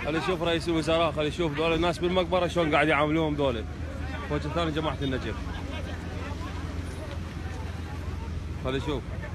خلي يشوف رئيس الوزراء، خلي يشوف ذول الناس بالمقبره شلون قاعد يعاملوهم ذول. وجه ثاني جماعه النجف. خلي يشوف.